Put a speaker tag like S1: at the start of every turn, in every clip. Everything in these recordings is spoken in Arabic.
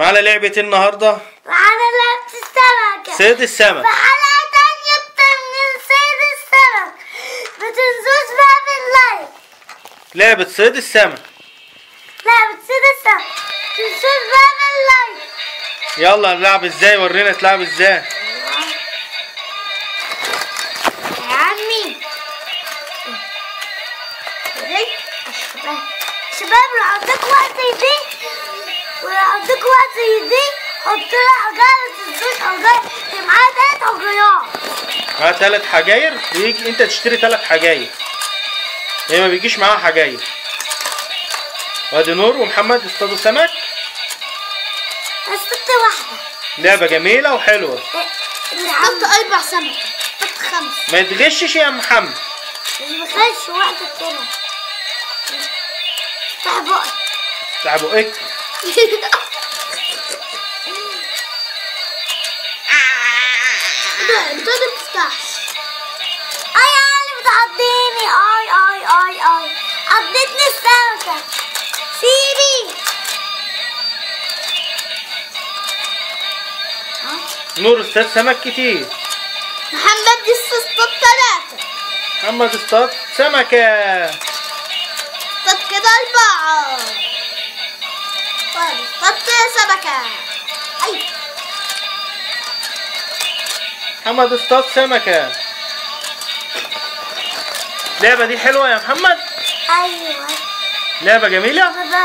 S1: معانا لعبة النهارده؟
S2: معانا لعبة السمكة
S1: صيد السمك.
S2: في حلقة تانية من صيد السمك. متنسوش بقى باللايك.
S1: لعبة صيد السمك.
S2: لعبة صيد السمك متنسوش بقى باللايك.
S1: يلا نلعب ازاي؟ ورينا تلعب ازاي.
S2: يا عمي شباب لو عندك وقت يدي حط لها حجاير. متنسوش حجاير معاها 3 حجايات.
S1: معاها 3 حجاير ويجي انت تشتري 3 حجاير. هي ما بيجيش معاها حجاير. وادي نور ومحمد اصطادوا سمك.
S2: اصطدت واحدة.
S1: لعبة جميلة وحلوة.
S2: اصطدت 4 سمك. اصطدت 5.
S1: ما يتغشش يا محمد.
S2: مش بخش واحدة كده. افتح بقك.
S1: افتح بقك.
S2: انت ما بتفتحش. اي اللي بتعضيني. اي عضتني السمكة. سيبي.
S1: نور اصطاد سمك كتير.
S2: محمد اصطاد 3.
S1: محمد اصطاد سمكة.
S2: اصطاد كده 4. اصطاد سمكة. اي
S1: محمد اصطاد سمكة. اللعبة دي حلوة يا محمد؟
S2: ايوه.
S1: لعبة جميلة؟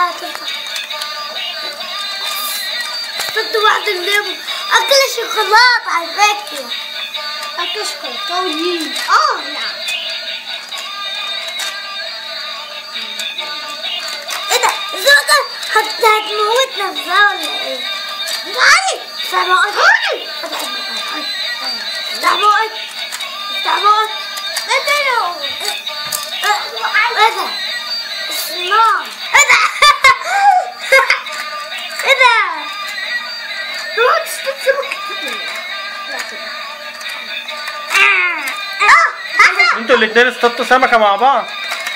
S1: اصطدت واحدة منهم. اكل شوكولاتة على فكرة. اكل شوكولاتة وليه. نعم. ايه ده؟ الزرقاء هتموت نفسها ولا ايه؟ تعالي. افتح بقك. افتح بقك. ايه ده؟ الصنان. ايه ده؟ ايه ده؟ روح تصطاد سمك. انتوا الاتنين اصطادتوا سمكة مع بعض.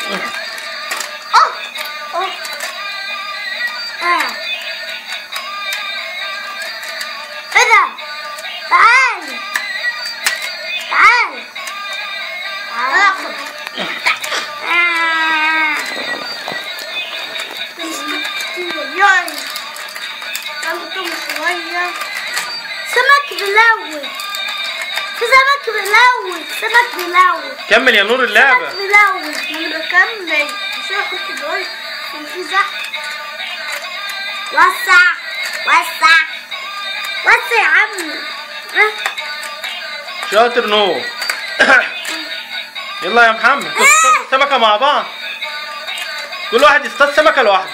S2: ايه ده؟ تعالي. سمك بيلون. في سمك بيلون.
S1: كمل يا نور اللعبة.
S2: سمك بيلون. انا بكمل. مش هاخد دول. كان في زحمة. وسع يا عمي.
S1: شاطر نور. يلا يا محمد اصطادوا السمكة مع بعض. كل واحد يصطاد سمكة لوحده.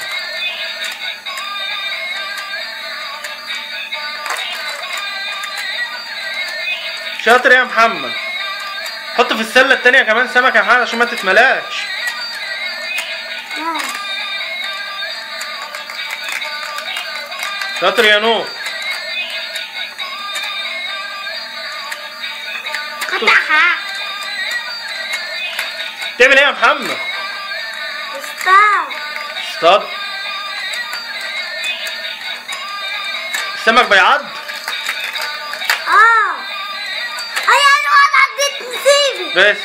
S1: شاطر يا محمد. حط في السلة التانية كمان سمكة يا محمد عشان ما تتملاش. شاطر يا نور.
S2: قطعها.
S1: تعمل ايه يا محمد؟ اصطاد. السمك بيعض.
S2: انا عديت. سيبي
S1: بس.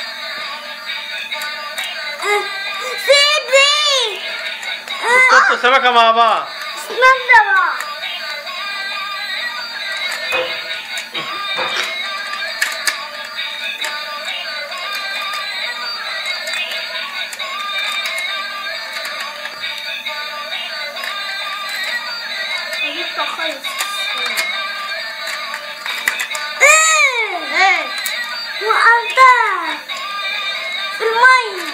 S2: سيبي.
S1: اصطادتوا سمكة مع بعض.
S2: استنى بقى. ايه وقعتها في المية.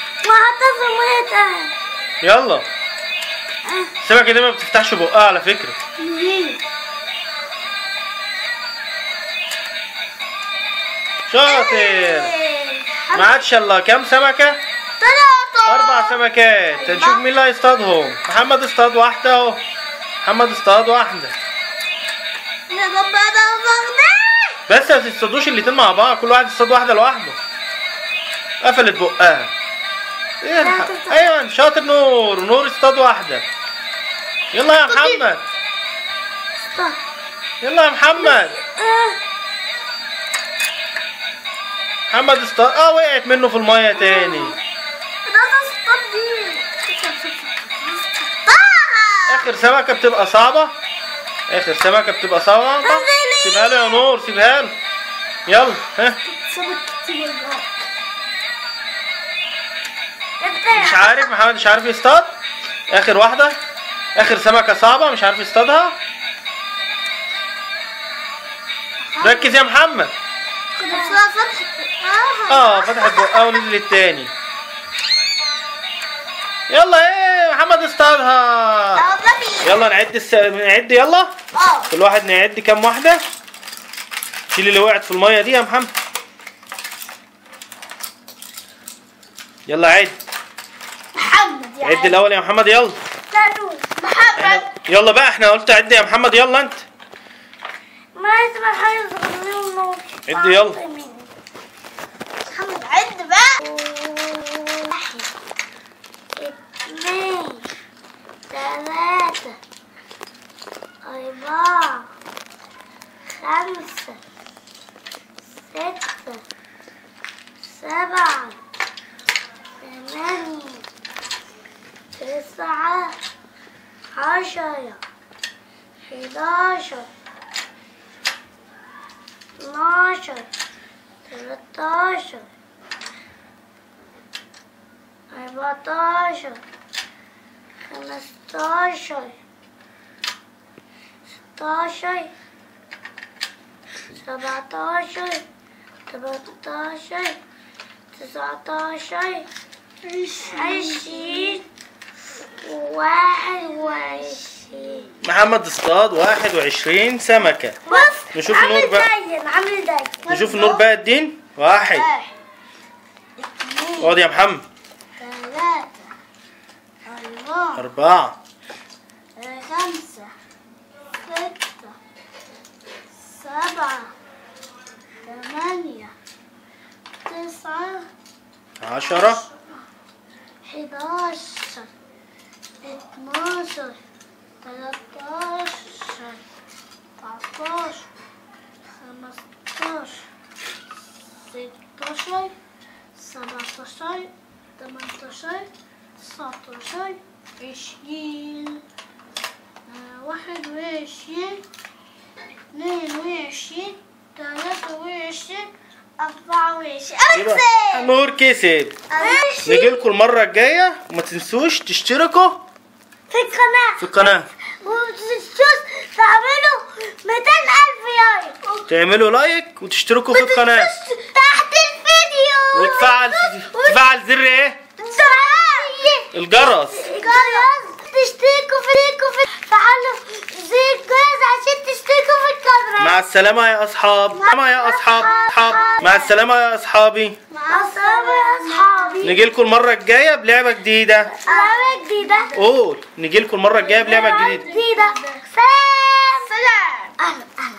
S1: يلا. السمكة دي ما بتفتحش بقها على فكرة. شاطر. ما عادش الا كام سمكة؟
S2: 3.
S1: 4 سمكات. هنشوف مين اللي هيصطادهم. محمد اصطاد واحدة اهو. محمد اصطاد واحدة. بس ما تصطادوش الاتنين مع بعض. كل واحد يصطاد واحدة لوحده. قفلت بقها. ايه ايوه شاطر نور. نور اصطاد واحدة. يلا يا محمد. يلا يا محمد. محمد اصطاد. وقعت منه في الميه تاني. اخر سمكه بتبقى صعبه. اخر سمكه بتبقى صعبه. سيبها له يا نور، سيبها له. يلا ها. مش عارف محمد، مش عارف يصطاد. اخر واحده، اخر سمكه صعبه مش عارف يصطادها. ركز يا محمد. فتحت بقها ونزل التاني. يلا ايه محمد اصطادها. يلا نعد يلا. كل واحد نعد كام واحده. شيل اللي وقعت في الميه دي يا محمد.
S2: يلا
S1: عد.
S2: محمد
S1: عد الاول يا محمد. يلا
S2: محمد.
S1: يلا بقى، احنا قلت عد يا محمد. يلا انت.
S2: ما اسمع حاجه صغيره.
S1: عد يلا.
S2: محمد عد بقى. 1 2 3 4 5 6 7 8 9 10 11 12 13 14 15 16 17 18 19 20 21.
S1: محمد اصطاد 21 سمكة.
S2: بص
S1: نشوف النور بقى.
S2: عامل داير.
S1: نشوف النور بقى. الدين 1 اقعد يا محمد.
S2: 3
S1: 4
S2: 5 6 7 8 9
S1: 10
S2: 11 12 13 14 15 16 17 18 19 20 21 22 23 24.
S1: نور كسب. نجي لكم المرة الجاية وما تنسوش تشتركوا
S2: في القناة وما تنسوش تعملوا 200,000 لايك.
S1: تعملوا لايك وتشتركوا في القناة
S2: تحت الفيديو
S1: وتفعل زر ايه؟ الجرس.
S2: تشتركوا في فعلوا زر الجرس عشان تشتركوا في القناة.
S1: مع السلامة يا أصحاب. مع السلامة يا أصحابي.
S2: مع السلامة يا أصحابي.
S1: نجي لكم المرة الجاية بلعبة جديدة. قول. نجي لكم المرة الجاية بلعبة جديدة.
S2: سلام. أهلا.